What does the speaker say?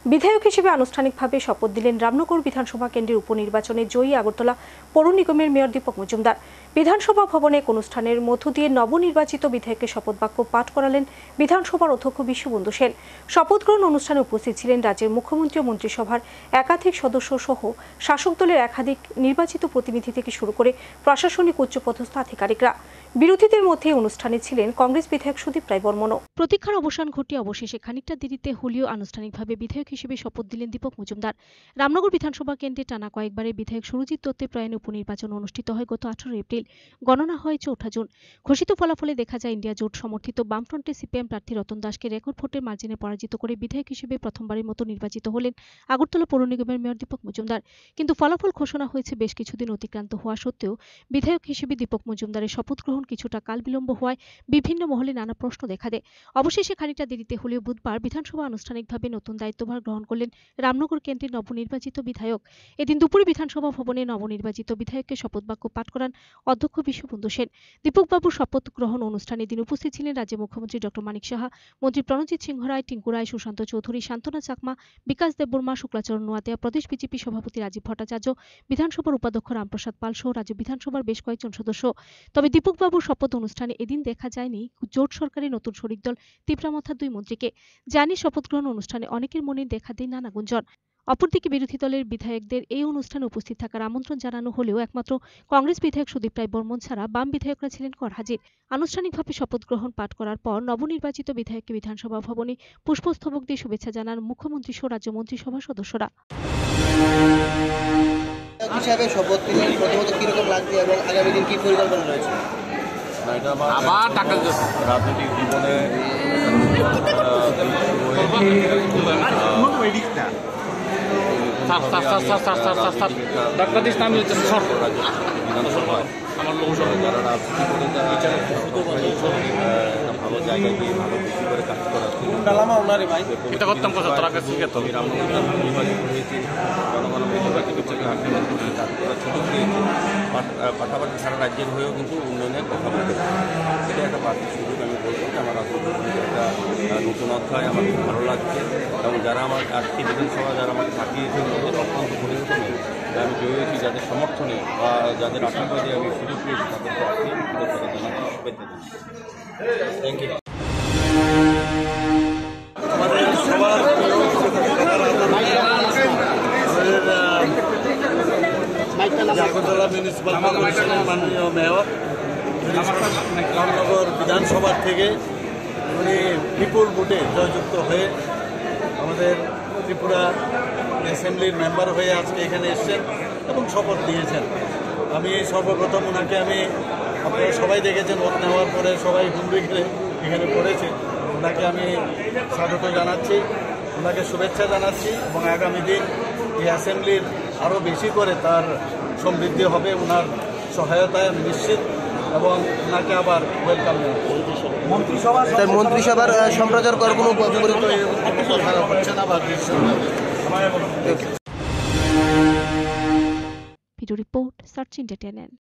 বিধায়ক হিসেবে আনুষ্ঠানিকভাবে শপথ দিলেন রামনগর বিধানসভা কেন্দ্রের উপনির্বাচনে জয়ী আগরতলা পৌর নিগমের মেয়র দীপক মজুমদার। বিধানসভা ভবনে এক অনুষ্ঠানের মধ্য দিয়ে নবনির্বাচিত বিধায়ককে শপথ বাক্য পাঠ করালেন বিধানসভার অধ্যক্ষ বিশ্ববন্ধু সেন। শপথ গ্রহণ অনুষ্ঠানে উপস্থিত ছিলেন রাজ্যের মুখ্যমন্ত্রী ও মন্ত্রিসভার একাধিক সদস্য সহ শাসক দলের একাধিক নির্বাচিত প্রতিনিধি থেকে শুরু করে প্রশাসনিক উচ্চপদস্থ আধিকারিকরা। বিরোধীদের মধ্যে অনুষ্ঠানে ছিলেন কংগ্রেস বিধায়ক সুদীপ রায় বর্মনও। প্রতীক্ষার অবসান ঘটিয়ে অবশেষে খানিকটা দেরিতে হলেও আনুষ্ঠানিকভাবে বিধায়ক হিসেবে শপথ দিলেন দীপক মজুমদার। রামনগর বিধানসভা কেন্দ্রে টানা কয়েকবারে বিধায়ক সুরজিৎ দত্তের প্রয়াণে উপনির্বাচন অনুষ্ঠিত হয় গত 18 এপ্রিল। গণনা হয় 4 জুন। ঘোষিত ফলাফলে দেখা যায় ইন্ডিয়া জোট সমর্থিত বামফ্রন্টে সিপিএম প্রার্থী রতন দাসকে রেকর্ড ভোটের মার্জিনে পরাজিত করে বিধায়ক হিসেবে প্রথমবারের মতো নির্বাচিত হলেন আগরতলা পৌর নিগমের মেয়র দীপক মজুমদার। কিন্তু ফলাফল ঘোষণা হয়েছে বেশ কিছুদিন অতিক্রান্ত হওয়া সত্ত্বেও বিধায়ক হিসেবে দীপক মজুমদারের শপথ গ্রহণ কিছুটা কাল বিলম্ব হওয়ায় বিভিন্ন মহলে নানা প্রশ্ন দেখা দেয়। অবশেষে খানিকটা দেরিতে হলেও বুধবার বিধানসভা আনুষ্ঠানিকভাবে নতুন দায়িত্বভার গ্রহণ করলেন রামনগর কেন্দ্রের নবনির্বাচিত বিধায়ক। এদিন দুপুরে বিধানসভা ভবনে নবনির্বাচিত বিধায়ককে শপথ বাক্য পাঠ করান অধ্যক্ষ বিশ্ববন্ধু সেন। দীপকবাবুর শপথ গ্রহণ অনুষ্ঠানে দিন উপস্থিত ছিলেন রাজ্যের মুখ্যমন্ত্রী ডক্টর মানিক সাহা, মন্ত্রী প্রণজিৎ সিংহ রায়, টিঙ্কু রায়, সুশান্ত চৌধুরী, শান্তনা চাকমা, বিকাশ দেববর্মা, শুক্লাচরণ নোয়াতিয়া, প্রদেশ বিজেপি সভাপতি রাজীব ভট্টাচার্য, বিধানসভার উপাধ্যক্ষ রামপ্রসাদ পাল সহ রাজ্য বিধানসভার বেশ কয়েকজন সদস্য। তবে দীপকবাবুর শপথ অনুষ্ঠানে এদিন দেখা যায়নি জোট সরকারের নতুন শরিক দল তিপ্রামথার 2 মন্ত্রীকে। জানি শপথ গ্রহণ অনুষ্ঠানে অনেকের মনে দেখা দেয় নানা গুঞ্জন। অপরদিকে বিরোধী দলের বিধায়কদের এই অনুষ্ঠানে উপস্থিত থাকার আমন্ত্রণ জানানো হলেও একমাত্র কংগ্রেস বিধায়ক সুদীপ রায় বর্মন ছাড়া বাম বিধায়করা ছিলেন করহাজির। আনুষ্ঠানিকভাবে শপথ গ্রহণ পাঠ করার পর নবনির্বাচিত বিধায়ককে বিধানসভা ভবনে পুষ্পস্তবক দিয়ে শুভেচ্ছা জানান মুখ্যমন্ত্রী সহ রাজ্য মন্ত্রিসভার সদস্যরা। হিসাবে শপথ নিলেন, প্রথমত কিরকম লাগছে এবং আগামী দিন কি পরিকল্পনা রয়েছে? আমার টাকা রাজনৈতিক জীবনে আমার লোকসভা যারা রাজনীতি করে ভালো জায়গায় গিয়ে ভালো বেশি করে কাজ করা এটা করতাম নির্বাচিত হয়েছে, জনগণ নির্বাচিত থেকে কাজ করার সুযোগ দিয়েছে। পাশাপাশি সারা রাজ্যের হয়েও কিন্তু উন্নয়নের কথা বলতে এটা একটা বাড়তি সুযোগ। আমি বলবো যে আমার রাজনীতি একটা নতুন অধ্যায় আমার খুব ভালো লাগছে এবং যারা আমার আজকে বিধানসভা যারা আমাকে থাকিয়েছে তাদের অত্যন্ত পরিবর্তনে আমি জয়ী হয়েছি, যাদের সমর্থনে বা যাদের আশীর্বাদে দিয়ে আমি সুযোগ পেয়েছি তাদেরকে আপনি কৃতজ্ঞতা জানাচ্ছি, শুভেচ্ছা দিচ্ছি। Thank you. আগরতলা মিউনিসিপাল কর্পোরেশনের মাননীয় মেয়র রামনগর বিধানসভা থেকে উনি বিপুল ভোটে জয়যুক্ত হয়ে আমাদের ত্রিপুরা অ্যাসেম্বলির মেম্বার হয়ে আজকে এখানে এসেছেন এবং শপথ দিয়েছেন। আমি সর্বপ্রথম ওনাকে আপনারা সবাই দেখেছেন ভোট নেওয়ার পরে সবাই হুমড়ি খেলে এখানে পড়েছে। ওনাকে আমি স্বাগত জানাচ্ছি, ওনাকে শুভেচ্ছা জানাচ্ছি এবং আগামী দিন এই অ্যাসেম্বলির আরও বেশি করে তার সমৃদ্ধি হবে ওনার সহায়তায় আমি নিশ্চিত এবং ওনাকে আবার ওয়েলকাম জানাচ্ছি। মন্ত্রিসভার সম্প্রচার করার কোনো হচ্ছে না বা ভিডিও রিপোর্ট সার্চ এন্টারটেইনমেন্ট।